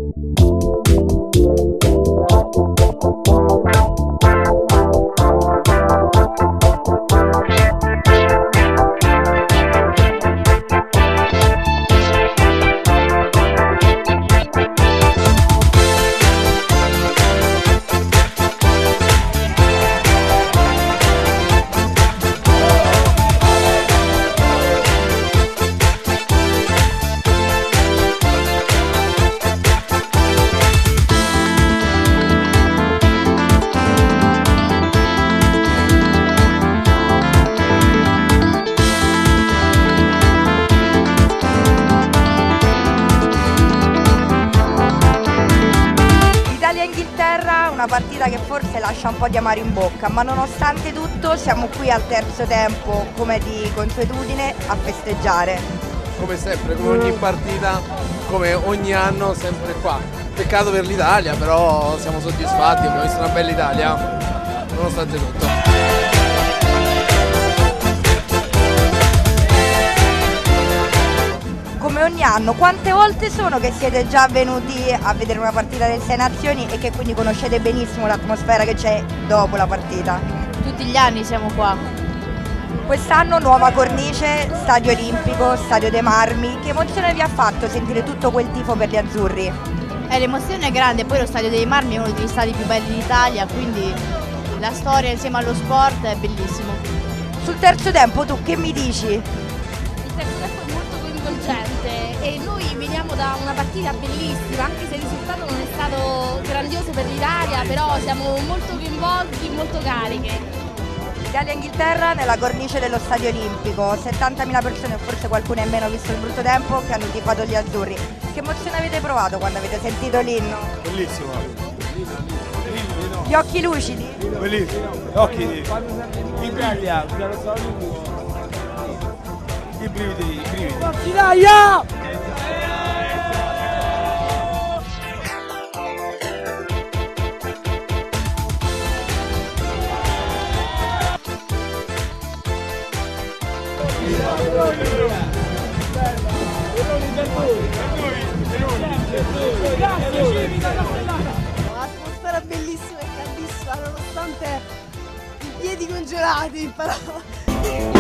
Una partita che forse lascia un po' di amaro in bocca, ma nonostante tutto siamo qui al terzo tempo, come di consuetudine, a festeggiare. Come sempre, come ogni partita, come ogni anno, sempre qua. Peccato per l'Italia, però siamo soddisfatti, abbiamo visto una bella Italia, nonostante tutto. Come ogni anno, quante volte sono che siete già venuti a vedere una partita del Sei Nazioni e che quindi conoscete benissimo l'atmosfera che c'è dopo la partita? Tutti gli anni siamo qua. Quest'anno nuova cornice, stadio olimpico, stadio dei Marmi. Che emozione vi ha fatto sentire tutto quel tifo per gli azzurri? L'emozione è grande, poi lo stadio dei Marmi è uno degli stadi più belli d'Italia, quindi la storia insieme allo sport è bellissimo. Sul terzo tempo tu che mi dici? Il terzo tempo è molto coinvolgente e noi veniamo da una partita bellissima, anche se il risultato non è stato grandioso per l'Italia, però siamo molto coinvolti, molto cariche. Italia-Inghilterra nella cornice dello stadio olimpico, 70.000 persone, forse qualcuno in meno visto il brutto tempo, che hanno tifato gli azzurri. Che emozione avete provato quando avete sentito l'inno? Bellissimo. Gli occhi lucidi? Bellissimo. Gli occhi di Italia, i brividi. Forza Italia! L'atmosfera bellissima e caldissima nonostante i piedi congelati, però